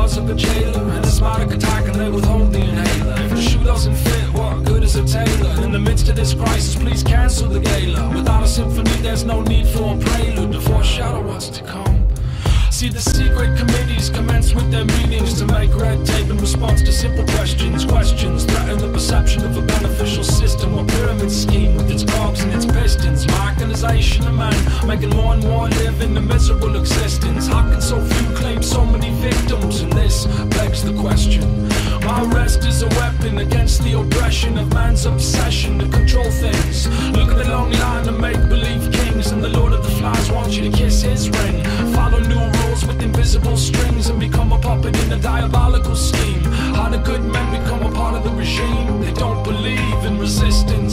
bars of a jailer. An asthmatic attack and they withhold the inhaler. If the shoe doesn't fit, what good is a tailor? In the midst of this crisis, please cancel the gala. Without a symphony, there's no need for a prelude to foreshadow what's to come. See, the secret committees commence with their meetings to make red tape in response to simple questions. Questions threaten the perception of a beneficial system, a pyramid scheme with its cogs and its pistons. Mechanization of man, making more and more live in a miserable existence. How can so few claim so many victims? And this begs the question. My arrest is a weapon against the oppression of man's obsession to control things. Look at the long line of make-believe kings, and the Lord of the Flies wants you to kiss his ring. Follow new rules with invisible strings and become a puppet in a diabolical scheme. How the good men become a part of the regime. They don't believe in resistance.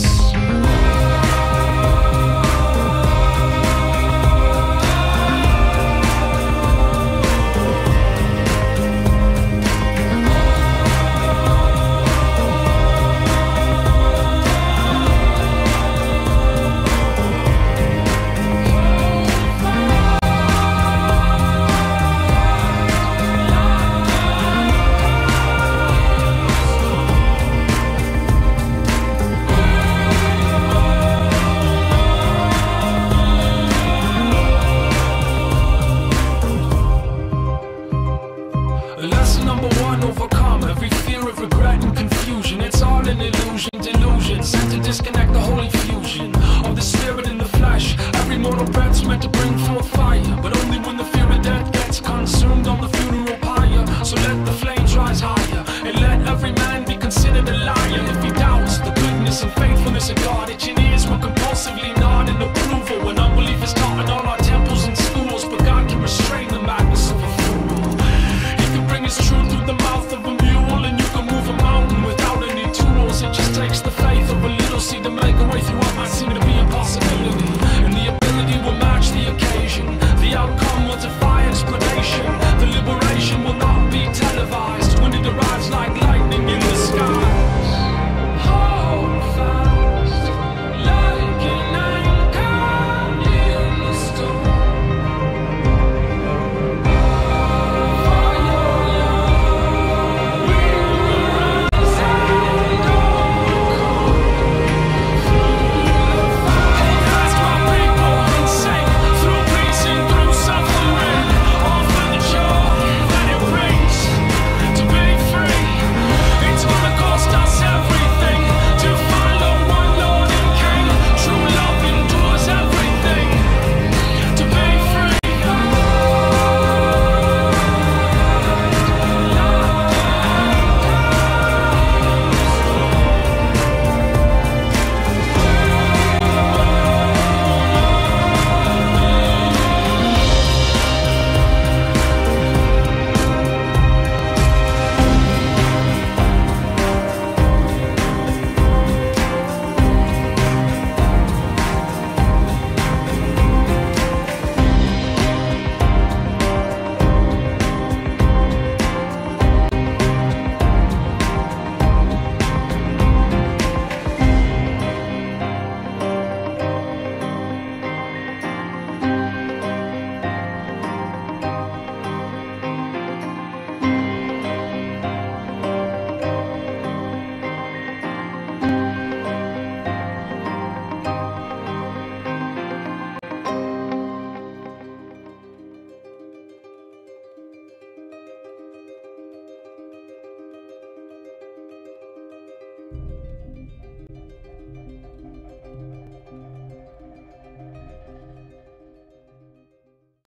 Lesson number one, overcome every fear of regret and confusion. It's all an illusion, delusion, sent to disconnect the holy fusion of the spirit in the flesh. Every mortal breath's meant to bring forth fire, but only when the fear of death gets consumed on the funeral